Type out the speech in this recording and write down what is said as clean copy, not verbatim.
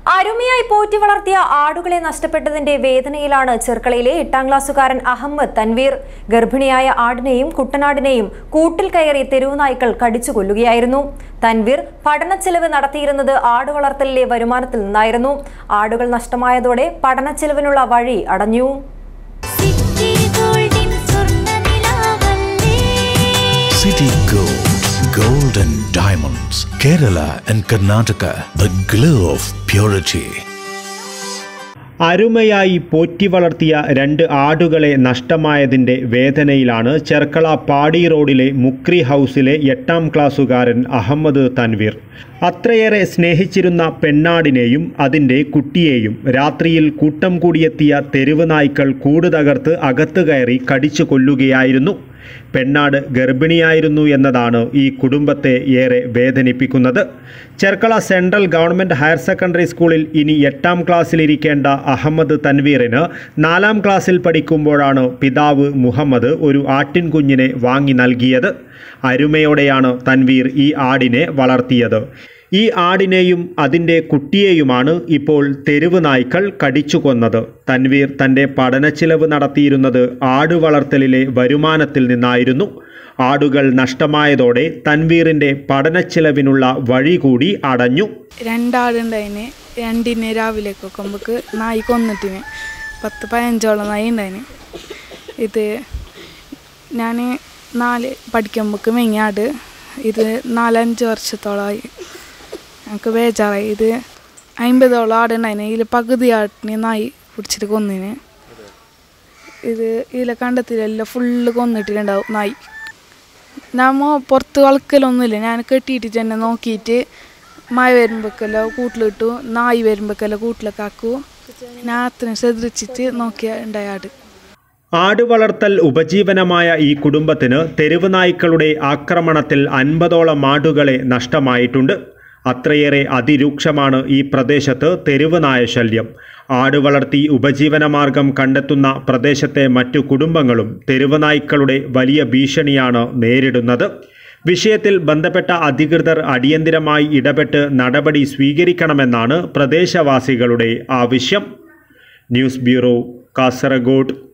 അരുമയായി പോറ്റി വളർത്തിയ ആടുകളെ നഷ്ടപ്പെട്ടതിന്റെ വേദനയിലാണ് ചെർക്കളയിലെ 8ാം ക്ലാസ്സുകാരൻ അഹമ്മദ് തൻവീർ. ഗർഭിണിയായ ആടിനെയും കുട്ടനാടിനെയും കൂട്ടിൽ കയറി തെരുവുനായ്ക്കൾ കടിച്ചു കൊല്ലുകയായിരുന്നു. തൻവീർ പഠനച്ചെലവ് നടത്തിയിരുന്നത് ആടുവളർത്തലിലെ വരുമാനത്തിൽ നിന്നായിരുന്നു. ആടുകൾ നഷ്ടമായതോടെ പഠനച്ചെലവിനുള്ള വഴി അടഞ്ഞു. Gold and diamonds, Kerala and Karnataka, the glow of purity. അരുമയായി Potti വളർത്തിയ 2 ആടുകളെ നഷ്ടമായതിൻ്റെ വേദനയിലാണ് ചെർക്കള പാടി റോഡിലെ മുക്രി ഹൗസിലെ 8ാം ക്ലാസ്സുകാരൻ അഹമ്മദ് തൻവീർ. അത്രയേറെ സ്നേഹിച്ചിരുന്ന പെണ്ണാടിനെയും അതിൻ്റെ കുട്ടിയെയും രാത്രിയിൽ കൂട്ടം കൂടിയെത്തിയ തെരുവ് നായ്ക്കൾ കൂട് തകർത്ത് അകത്ത് കയറി കടിച്ചു കൊല്ലുകയായിരുന്നു. പെണ്ണാട് ഗർഭിണിയായിരുന്നു എന്നതാണ് ഈ കുടുംബത്തെ ഏറെ വേദനിപ്പിക്കുന്നത്. Cherkala central government higher secondary സ്കൂളിൽ ഇനി 8ാം ക്ലാസ്സിലിരിക്കേണ്ട അഹമ്മദ് തൻവീറിന് 4ാം ക്ലാസ്സിൽ പഠിക്കുമ്പോഴാണ് പിതാവ് മുഹമ്മദ് ഒരു ആട്ടിൻകുഞ്ഞിനെ വാങ്ങി നൽകിയത്. അരുമയോടെയാണ് തൻവീർ ഈ ആടിനെ വളർത്തിയത്. ഈ ആടിനെയും അതിൻ്റെ കുട്ടിയെയുമാണ് ഇപ്പോൾ തെരുവ് നായ്ക്കൾ കടിച്ചു കൊന്നത്. തൻവീർ തൻ്റെ പഠനച്ചിലവ് നടത്തിയിരുന്നത് ആട് വളർത്തലിലെ വരുമാനത്തിൽ നിന്നായിരുന്നു. ആടുകൾ നഷ്ടമായതോടെ തൻവീറിൻ്റെ പഠനച്ചിലവിനുള്ള വഴി കൂടി അടഞ്ഞു. 2 ആടുണ്ടായിന്. 2 രാവിലേക്ക് നമുക്ക് നായി കൊന്നിട്ടിന് 10-15 നായി ഉണ്ടായിന്. ഇത് ഞാൻ 4 പഠിക്കുമ്പോൾ മെങ്ങിയ ആട്. ഇത് 4-5 വർഷത്തോളമായി. എനിക്ക് ബേജാറായി. ഇത് 50 ആടുണ്ടായിന്. ഇതിൽ പകുതി ആട്ടിന് നായി പിടിച്ചിട്ട് കൊന്നിന്. ഇത് ഇതിലെ കണ്ടത്തിലെല്ലാം ഫുള്ള് കൊന്നിട്ടുണ്ടാവും നായി. നമ്മ പുറത്ത് കളിക്കലൊന്നുമില്ല. ഞാൻ കെട്ടിയിട്ട് തന്നെ നോക്കിയിട്ട് മഴ വരുമ്പോഴേക്കല്ലോ കൂട്ടിലിട്ടു, നായി വരുമ്പോഴേക്കല്ലോ കൂട്ടിലൊക്കെ ആക്കൂ. ഞാൻ അത്രയും ശ്രദ്ധിച്ചിട്ട് നോക്കിയ ഉണ്ടായ ആട്. ആട് വളർത്തൽ ഉപജീവനമായ ഈ കുടുംബത്തിന് തെരുവ് നായ്ക്കളുടെ ആക്രമണത്തിൽ 50ഓളം ആടുകളെ നഷ്ടമായിട്ടുണ്ട്. അത്രയേറെ അതിരൂക്ഷമാണ് ഈ പ്രദേശത്ത് തെരുവ് നായ ശല്യം. ആട് വളർത്തി ഉപജീവനമാർഗം കണ്ടെത്തുന്ന പ്രദേശത്തെ മറ്റു കുടുംബങ്ങളും തെരുവ് നായ്ക്കളുടെ വലിയ ഭീഷണിയാണ് നേരിടുന്നത്. വിഷയത്തിൽ ബന്ധപ്പെട്ട അധികൃതർ അടിയന്തിരമായി ഇടപെട്ട് നടപടി സ്വീകരിക്കണമെന്നാണ് പ്രദേശവാസികളുടെ ആവശ്യം. News bureau, Kasaragod.